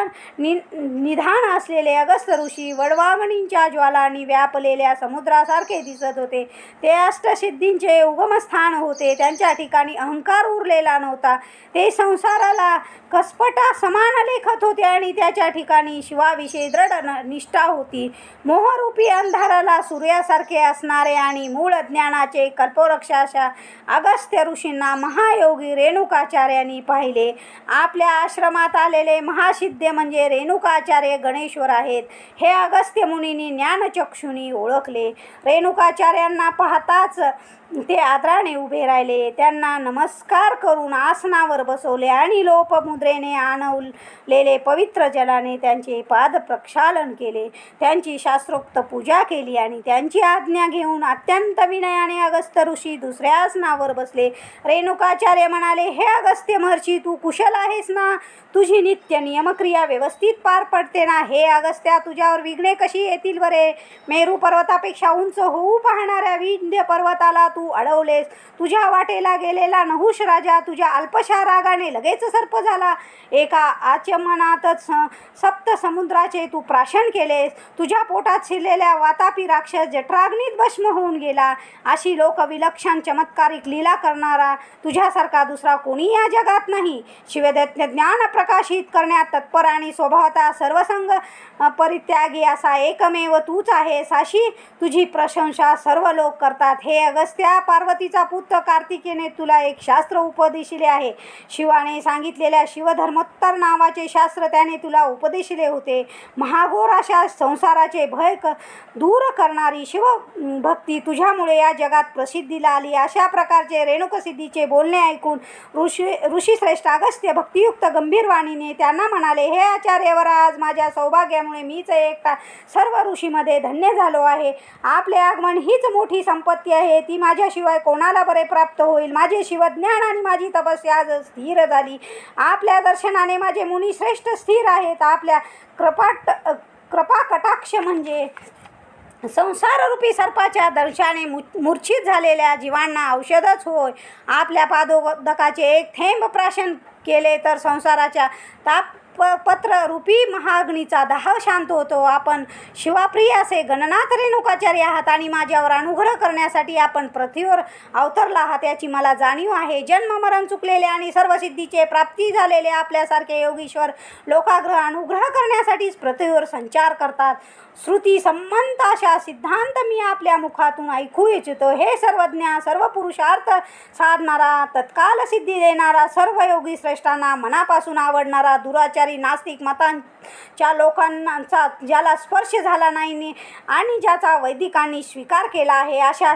निधान असलेले अगस्त्य ऋषी वडवागणींच्या ज्वालांनी व्यापलेल्या समुद्रासारखे दिसत होते. ते अष्टसिद्धींचे उगमस्थान होते. त्यांच्या ठिकाणी अहंकार उरलेला नव्हता. ते संसाराला कसपटा समान लेखत होते आणि त्याच्या ठिकाणी शिवाविषयी दृढ निष्ठा होती. मोहरूपी अंधाराला सूर्यासारखे असणारे आणि मूळ ज्ञानाचे कल्पवृक्ष अशा अगस्त्य ऋषींना महायोगी रेणुकाचार्यांनी पाहिले. आपल्या आश्रमात आलेले महासिद्ध म्हणजे रेणुकाचार्य गणेश्वर आहेत हे अगस्त्य मुनींनी ज्ञानचक्षुनी ओळखले. रेणुकाचार्यांना पाहताच ते आदराने उभे राहिले. त्यांना नमस्कार करून आसनावर बसवले आणि लोपमुद्रेने आणवलेले पवित्र जलाने त्यांचे पाद प्रक्षालन केले. त्यांची शास्त्रोक्त पूजा केली आणि त्यांची आज्ञा घेऊन अत्यंत विनयाने अगस्त्य ऋषी दुसऱ्या आसनावर बसले. रेणुकाचार्य म्हणाले, हे अगस्त्य महर्षी, तू कुशल आहेस ना? तुझी नित्य नियमक्रिया व्यवस्थित पार पडते ना? हे अगस्त्या, तुझ्यावर विघ्ने कशी येतील बरे? मेरू पर्वतापेक्षा उंच होऊ पाहणाऱ्या विंध्य पर्वताला तू अडवलेस. तुझ्या वाटेला गेलेला नहुष राजा तुझ्या अल्पशा रागाने लगेच सर्प झाला. एका आचमनातच 7 समुद्राचे तू प्राशन केलेस. तुझ्या पोटात शिरलेल्या वातापी राक्षस जठराग्नीत भस्म होऊन गेला. अशी लोकविलक्षण चमत्कारिक लीला करणारा तुझ्यासारखा दुसरा कोणी या जगात नाही. शिवदैत्य ज्ञान प्रकाशित करण्यात तत्पर आणि स्वभावतः सर्वसंग परित्यागी असा एकमेव तूच आहेस. अशी तुझी प्रशंसा सर्व लोक करतात. हे अगस्त्या, पार्वतीचा पुत्र कार्तिकेने तुला एक शास्त्र उपदेशिले आहे. शिवाने सांगितलेल्या शिवधर्मोत्तर नावाचे शास्त्र त्याने तुला उपदेशिले होते. महाघोर अशा संसाराचे भय दूर करणारी शिवभक्ती तुझ्यामुळे या जगात प्रसिद्धीला आली. अशा प्रकारचे रेणुकसिद्धीचे बोलणे ऐकून ऋषीश्रेष्ठ अगस्त्य भक्तियुक्त गंभीर वाणीने त्यांना म्हणाले, हे आचार्यवर, आज माझ्या सौभाग्यामुळे मीच एकटा सर्व ऋषीमध्ये धन्य झालो आहे. आपले आगमन हीच मोठी संपत्ती आहे. ती माझ्याशिवाय कोणाला बरे प्राप्त होईल? माझे शिवज्ञान आणि माझी तपस्या आज स्थिर झाली. आपल्या दर्शनाने माझे मुनी श्रेष्ठ स्थिर आहेत. आपल्या कृपा कटाक्ष म्हणजे संसाररूपी सर्पाच्या दंशाने मूर्छित झालेल्या जीवांना औषधच होय. आपल्या पादोदकाचे एक थेंब प्राशन केले तर संसाराच्या तापपत्र रूपी महाअग्नीचा दाह शांत होतो. आपण शिवाप्रिय असे गणनाथ रेणुकाचार्य आहात आणि माझ्यावर अनुग्रह करण्यासाठी आपण पृथ्वीवर अवतरला आहात याची मला जाणीव आहे. जन्म मरण चुकलेले आणि सर्व सिद्धीचे प्राप्ती झालेले आपल्यासारखे योगीश्वर लोकाग्रह अनुग्रह करण्यासाठीच पृथ्वीवर संचार करतात. श्रुती संबंध अशा सिद्धांत मी आपल्या मुखातून ऐकू इच्छितो. हे सर्वज्ञ, सर्व पुरुषार्थ साधणारा, तत्काल सिद्धी देणारा, सर्व योगी श्रेष्ठांना मनापासून आवडणारा, दुराचारी नास्तिक च्या लोकांचा ज्याला स्पर्श झाला नाही आणि ज्याचा वैदिकांनी स्वीकार केला आहे, अशा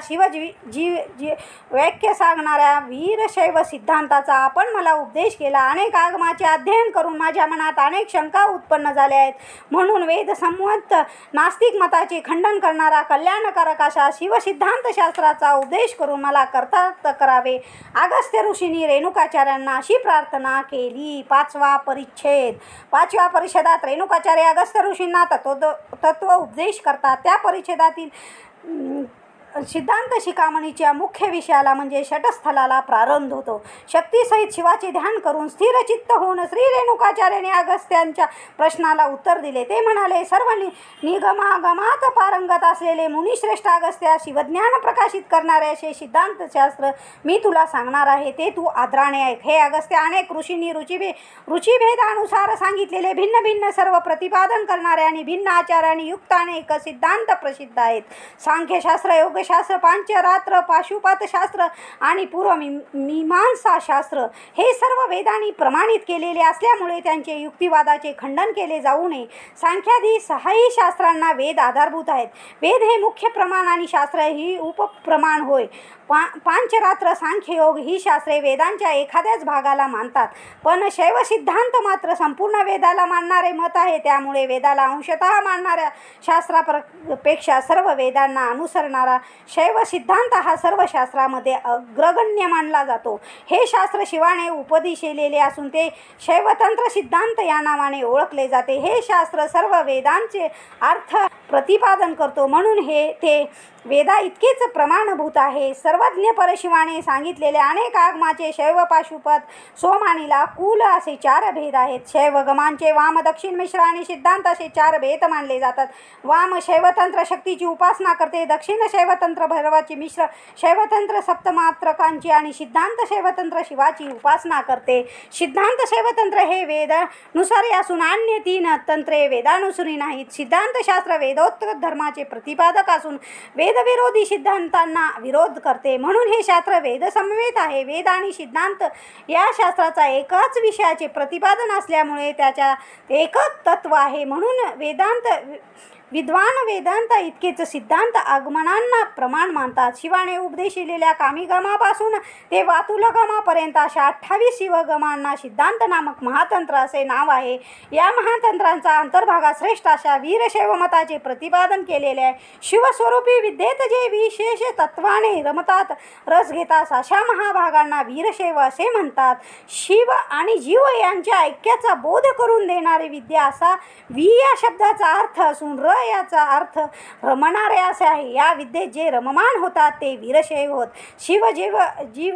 वाक्य सांगणाऱ्या वीरशैव सिद्धांताचा आपण मला उपदेश केला. अनेक आगमाचे अध्ययन करून माझ्या मनात अनेक शंका उत्पन्न झाल्या आहेत. म्हणून वेदसंमत नास्तिक मताचे खंडन करणारा कल्याणकारक अशा शिवसिद्धांत शास्त्राचा उपदेश करून मला कर्तार्थ करावे. अगस्त्य ऋषींनी रेणुकाचार्यांना अशी प्रार्थना केली. 5वा परिच्छेद. 5व्या परिच्छेदात रेणुकाचार्य अगस्त्य ऋषींना तत्व उपदेश करतात. त्या परिच्छेदातील सिद्धांत शिखामणीच्या मुख्य विषयाला म्हणजे षटस्थलाला प्रारंभ होतो. शक्तीसहित शिवाचे ध्यान करून स्थिर चित्त होऊन श्री रेणुकाचार्याने अगस्त्यांच्या प्रश्नाला उत्तर दिले. ते म्हणाले, सर्व निगमागमात पारंगत असलेले मुनिश्रेष्ठ अगस्त्या, शिवज्ञान प्रकाशित करणारे असे सिद्धांतशास्त्र मी तुला सांगणार आहे, ते तू आदराने ऐक. हे अगस्त्या, अनेक ऋषींनी रुचिभेदानुसार सांगितलेले भिन्न भिन्न सर्व प्रतिपादन करणारे आणि भिन्न आचाराने युक्त अनेक सिद्धांत प्रसिद्ध आहेत. सांख्यशास्त्र, योग शास्त्र, पांचरात्र, पाशुपतशास्त्र आणि पूर्वमीमांसा शास्त्र हे सर्व वेदांनी प्रमाणित केलेले असल्यामुळे त्यांचे युक्तिवादाचे खंडन केले जाऊ नये. सांख्यादी 6ही शास्त्रांना वेद आधारभूत आहेत. वेद हे मुख्य प्रमाण आणि शास्त्र ही उपप्रमाण होय. पांचरात्र, सांख्ययोग ही शास्त्रे वेदांच्या एखाद्याच भागाला मानतात, पण शैव सिद्धांत मात्र संपूर्ण वेदाला मानणारे मत आहे. त्यामुळे वेदाला अंशतः मानणाऱ्या शास्त्रापेक्षा सर्व वेदांना अनुसरणारा शैव सिद्धांत हा सर्व शास्त्रामध्ये अग्रगण्य मानला जातो. हे शास्त्र शिवाने उपदिशलेले असून ते शैवतंत्र सिद्धांत या नावाने ओळखले जाते. हे शास्त्र सर्व वेदांचे अर्थ प्रतिपादन करतो, म्हणून ते वेदा इतकेच प्रमाणभूत आहे. सर्वज्ञ परशिवाने सांगितलेले अनेक आगमाचे शैव, पाशुपत, सोमानीला, कुल असे 4 भेद आहेत. शैवगमांचे वाम, दक्षिण, मिश्र आणि सिद्धांत असे 4 भेद मानले जातात. वाम शैवतंत्र शक्तीची उपासना करते, दक्षिण शैवतंत्र भैरवाची, मिश्र शैवतंत्र सप्तमात्रकांची आणि सिद्धांत शैवतंत्र शिवाची उपासना करते. सिद्धांत शैवतंत्र हे वेदानुसारी असून अन्य 3 तंत्रे वेदानुसारी नाहीत. सिद्धांत शास्त्र वेदोत्तर धर्माचे प्रतिपादक असून वेदविरोधी सिद्धांतांना विरोध करते, म्हणून हे शास्त्र वेदसमवेत आहे. वेद आणि सिद्धांत या शास्त्राचा एकाच विषयाचे प्रतिपादन असल्यामुळे त्याच्या एकच तत्व आहे. म्हणून विद्वान वेदांत इतकेच सिद्धांत आगमनांना प्रमाण मानतात. शिवाने उपदेशिलेल्या कामिगमापासून ते वातुलगमापर्यंत अशा 28 शिवगमांना सिद्धांत नामक महातंत्र असे नाव आहे. या महातंत्रांचा अंतर्भागात श्रेष्ठ अशा वीरशैव मताचे प्रतिपादन केलेले आहे. शिवस्वरूपी विद्येत जे विशेष तत्वाने रमतात, रस घेतात, अशा महाभागांना वीरशैव असे म्हणतात. शिव आणि जीव यांच्या ऐक्याचा बोध करून देणारी विद्या असा वी या शब्दाचा अर्थ असून र याचा अर्थ रमणारे असे आहे. या विद्येत जे रममान होतात ते वीरशैव होत. शिव जीव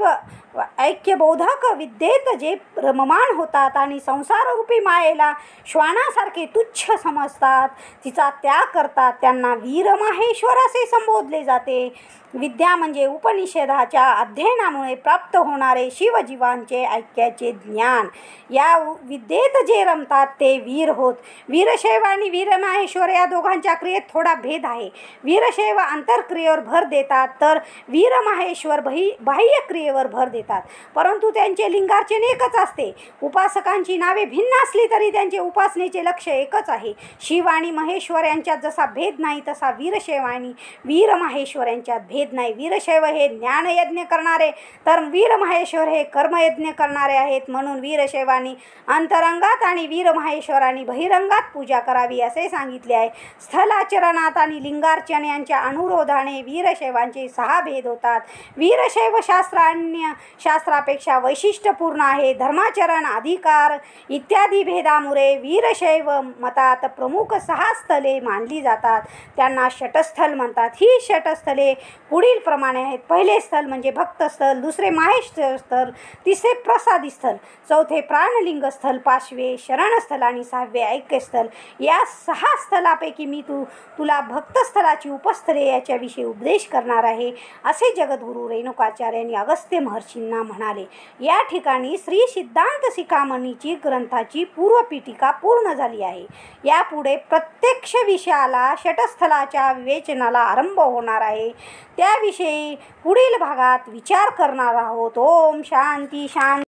ऐक्यबोधक विद्येत जे रममान होतात आणि संसाररूपी मायेला श्वानासारखे तुच्छ समजतात, तिचा त्याग करतात, त्यांना वीरमाहेश्वर असे संबोधले जाते. विद्या म्हणजे उपनिषदाच्या अध्ययनामुळे प्राप्त होणारे शिवजीवांचे ऐक्याचे ज्ञान. या विद्येत जे रमतात ते वीर होत. वीरशैव आणि वीरमाहेश्वर या दोघांच्या क्रियेत थोडा भेद आहे. वीरशैव आंतरक्रियेवर भर देतात, तर वीरमाहेश्वर बाह्य क्रियेवर भर देतात, परंतु त्यांचे लिंगार्चन एकच असते. उपासकांची नावे भिन्न असली तरी त्यांचे उपासनेचे लक्ष एकच आहे. शिव आणि महेश्वर यांच्यात जसा भेद नाही तसा वीरशैव आणि वीरमाहेश्वर यांच्यात भेद नाही. वीरशैव हे ज्ञानयज्ञ करणारे, तर वीरमाहेश्वर हे कर्मयज्ञ करणारे आहेत. म्हणून वीरशैवानी अंतरंगात आणि वीरमाहेश्वरांनी बहिरंगात पूजा करावी असे सांगितले आहे. स्थलाचरणात आणि लिंगार्चन यांच्या अनुरोधाने वीरशैवांचे 6 भेद होतात. वीरशैव शास्त्र अन्य शास्त्रापेक्षा वैशिष्ट्यपूर्ण आहे. धर्माचरण, अधिकार इत्यादी भेदामुळे वीरशैव मतात प्रमुख 6 स्थले मानली जातात. त्यांना षटस्थल म्हणतात. ही षटस्थले पुढील प्रमाणे आहेत. पहिले स्थल म्हणजे भक्तस्थल, दुसरे माहेश्वर, तिसरे प्रसादी स्थल, चौथे प्राणलिंग स्थल, 5वे शरणस्थल आणि 6वे ऐक्यस्थल. या 6 स्थलापैकी मी तुला भक्तस्थलाची उपस्थले याच्याविषयी उपदेश करणार आहे असे जगद्गुरू रेणुकाचार्यांनी अगस्त्य महर्षींना म्हणाले. या ठिकाणी श्री सिद्धांत शिखामणीची ग्रंथाची पूर्वपीठिका पूर्ण झाली आहे. यापुढे प्रत्यक्ष विषयाला षटस्थलाच्या विवेचनाला आरंभ होणार आहे. त्याविषयी पुढील भागात विचार करणार आहोत. ओम शांती शांती.